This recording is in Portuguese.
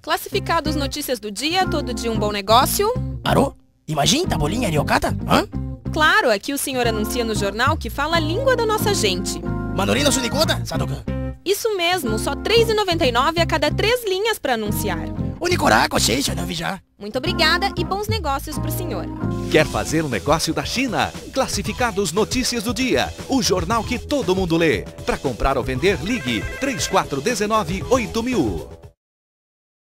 Classificados notícias do dia, todo dia um bom negócio. Alô? Imagine tabolinha riocata? Hã? Claro, aqui o senhor anuncia no jornal que fala a língua da nossa gente. Manorino Sunicota, Sadokan. Isso mesmo, só R$ 3,99 a cada 3 linhas para anunciar. Unicoraco, Xeixa, Navijá. Muito obrigada e bons negócios pro senhor. Quer fazer um negócio da China? Classificados Notícias do Dia, o jornal que todo mundo lê. Para comprar ou vender, ligue 3419 8000.